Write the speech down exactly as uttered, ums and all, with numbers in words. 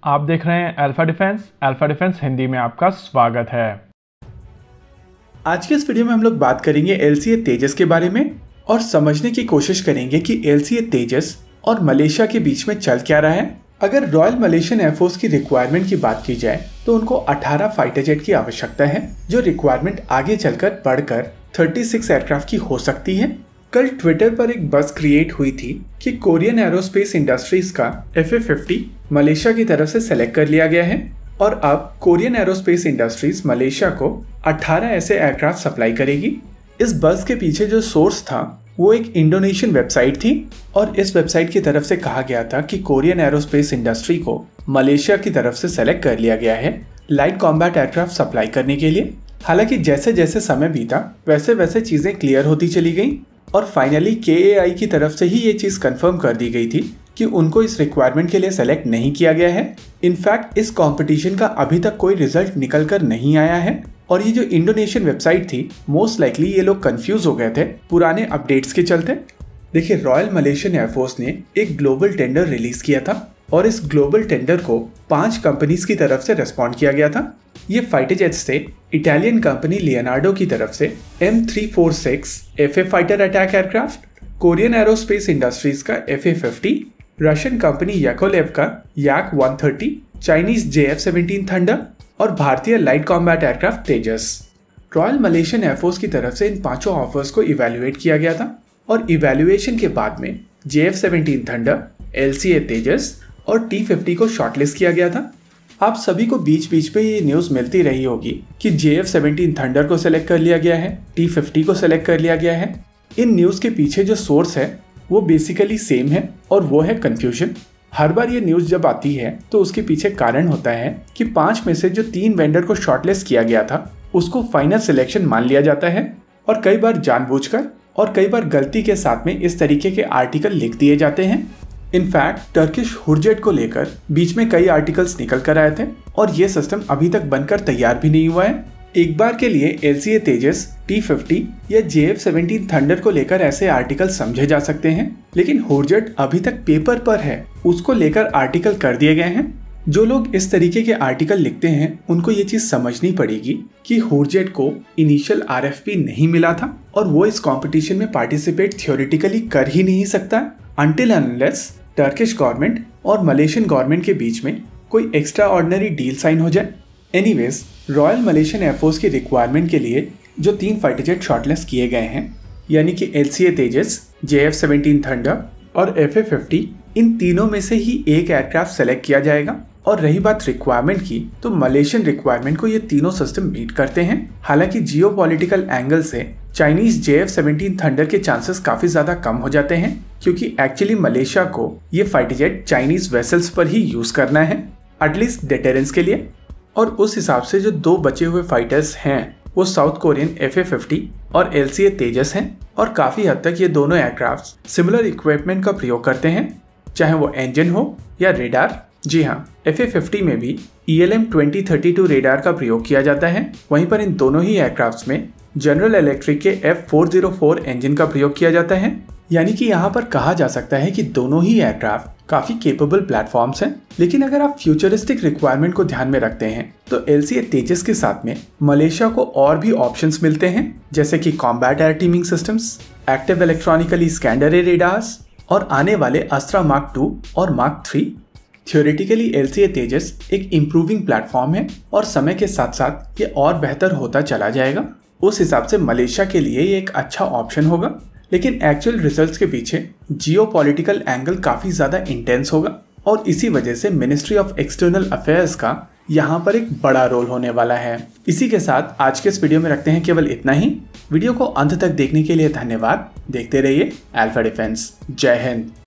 आप देख रहे हैं alpha defence. Alpha defence Hindi में आपका स्वागत है। आज के इस वीडियो में हम लोग बात करेंगे एलसीए तेजस के बारे में और समझने की कोशिश करेंगे कि एलसीए तेजस और मलेशिया के बीच में चल क्या रहा है। अगर रॉयल मलेशियन एयरफोर्स की रिक्वायरमेंट की बात की जाए तो उनको अठारह फाइटर जेट की आवश्यकता है, जो रिक्वायरमेंट आगे चलकर बढ़कर छत्तीस एयरक्राफ्ट की हो सकती है। कल ट्विटर पर एक बज़ क्रिएट हुई थी कि कोरियन एरोस्पेस इंडस्ट्रीज का एफ ए फिफ्टी मलेशिया की तरफ से सेलेक्ट कर लिया गया है और अब कोरियन एरोस्पेस इंडस्ट्रीज मलेशिया को अठारह ऐसे एयरक्राफ्ट सप्लाई करेगी। इस बज़ के पीछे जो सोर्स था वो एक इंडोनेशियन वेबसाइट थी और इस वेबसाइट की तरफ से कहा गया था कि कोरियन एरोस्पेस इंडस्ट्री को मलेशिया की तरफ से सेलेक्ट कर लिया गया है लाइट कॉम्बैट एयरक्राफ्ट सप्लाई करने के लिए। हालांकि जैसे जैसे समय बीता वैसे वैसे चीजें क्लियर होती चली गई और फाइनली के ए आई की तरफ से ही ये चीज कंफर्म कर दी गई थी कि उनको इस रिक्वायरमेंट के लिए सेलेक्ट नहीं किया गया है। इनफैक्ट इस कंपटीशन का अभी तक कोई रिजल्ट निकल कर नहीं आया है और ये जो इंडोनेशियन वेबसाइट थी मोस्ट लाइकली ये लोग कंफ्यूज हो गए थे पुराने अपडेट्स के चलते। देखिए, रॉयल मलेशियन एयरफोर्स ने एक ग्लोबल टेंडर रिलीज किया था और इस ग्लोबल टेंडर को पांच कंपनीज की तरफ से रेस्पॉन्ड किया गया था। ये फाइटर जेट्स थे इटालियन कंपनी लियोनार्डो की तरफ से M three four six F A fighter attack aircraft, Korean aerospace industries का F A fifty, Russian company Yakovlev का Yak one thirty, Chinese J F seventeen thunder और भारतीय light combat aircraft Tejas. Royal Malaysian air force की तरफ से इन पांचों offers को evaluate किया गया था और इवेल्युएशन के बाद में J F seventeen thunder, LCA Tejas और टी फिफ्टी को शॉर्टलिस्ट किया गया था। आप सभी को बीच बीच पे ये न्यूज़ मिलती रही होगी कि जे एफ सेवेंटीन थंडर को सेलेक्ट कर लिया गया है, टी फिफ्टी को सेलेक्ट कर लिया गया है। इन न्यूज़ के पीछे जो सोर्स है वो बेसिकली सेम है और वो है कंफ्यूजन। हर बार ये न्यूज़ जब आती है तो उसके पीछे कारण होता है कि पांच में से जो तीन वेंडर को शॉर्टलिस्ट किया गया था उसको फाइनल सिलेक्शन मान लिया जाता है और कई बार जानबूझकर और कई बार गलती के साथ में इस तरीके के आर्टिकल लिख दिए जाते हैं। इनफैक्ट टर्किश हुरजेट को लेकर बीच में कई आर्टिकल्स निकल कर आए थे और ये सिस्टम अभी तक बनकर तैयार भी नहीं हुआ है। एक बार के लिए एलसीए तेजस, टी फिफ्टी या जे एफ सेवेंटीन थंडर को लेकर ऐसे आर्टिकल समझे जा सकते हैं, लेकिन हुरजेट अभी तक पेपर पर है, उसको लेकर आर्टिकल कर दिए गए हैं। जो लोग इस तरीके के आर्टिकल लिखते हैं उनको ये चीज समझनी पड़ेगी कि हुरजेट को इनिशियल आर एफ पी नहीं मिला था और वो इस कंपटीशन में पार्टिसिपेट थ्योरेटिकली कर ही नहीं सकता अनटिल अनलेस टर्किश गवर्नमेंट और मलेशियन गवर्नमेंट के बीच में कोई एक्स्ट्रा ऑर्डिनरी डील साइन हो जाए। एनीवेज, रॉयल मलेशियन एयरफोर्स की रिक्वायरमेंट के लिए जो तीन फाइटर जेट शॉर्टलिस्ट किए गए हैं यानी कि LCA Tejas, J F seventeen thunder और एफ ए फिफ्टी, इन तीनों में से ही एक एयरक्राफ्ट सेलेक्ट किया जाएगा। और रही बात रिक्वायरमेंट की तो मलेशियन रिक्वायरमेंट को ये तीनों सिस्टम मीट करते हैं। हालांकि जियोपॉलिटिकल एंगल से Chinese J F seventeen thunder के चांसेस काफी ज्यादा कम हो जाते हैं क्योंकि एक्चुअली मलेशिया को ये फाइटर जेट चाइनीज वेसल्स पर ही यूज करना है एटलीस्ट डिटेरेंस के लिए। और उस हिसाब से जो दो बचे हुए फाइटर्स हैं वो south Korean F A fifty और एलसीए तेजस हैं और काफी हद तक ये दोनों एयरक्राफ्ट सिमिलर इक्विपमेंट का प्रयोग करते हैं, चाहे वो इंजन हो या रेडार। जी हाँ, एफ ए फिफ्टी में भी E L M twenty thirty two radar का प्रयोग किया जाता है। वहीं पर इन दोनों ही एयरक्राफ्ट्स में जनरल इलेक्ट्रिक के F four zero four engine का प्रयोग किया जाता है। यानी कि यहाँ पर कहा जा सकता है कि दोनों ही एयरक्राफ्ट काफी केपेबल प्लेटफॉर्म्स हैं। लेकिन अगर आप फ्यूचरिस्टिक रिक्वायरमेंट को ध्यान में रखते हैं तो एलसीए तेजस के साथ में मलेशिया को और भी ऑप्शंस मिलते हैं, जैसे कि combat air teaming systems, active electronically scanned array radars और आने वाले अस्त्रा मार्क टू और mark three. Theoretically LCA Tejas एक इम्प्रूविंग प्लेटफॉर्म है और समय के साथ साथ ये और बेहतर होता चला जाएगा। उस हिसाब से मलेशिया के लिए ये एक अच्छा ऑप्शन होगा, लेकिन एक्चुअल रिजल्ट्स के पीछे जियोपॉलिटिकल एंगल काफी ज्यादा इंटेंस होगा और इसी वजह से मिनिस्ट्री ऑफ एक्सटर्नल अफेयर्स का यहाँ पर एक बड़ा रोल होने वाला है। इसी के साथ आज के इस वीडियो में रखते हैं केवल इतना ही। वीडियो को अंत तक देखने के लिए धन्यवाद। देखते रहिए अल्फा डिफेंस। जय हिंद।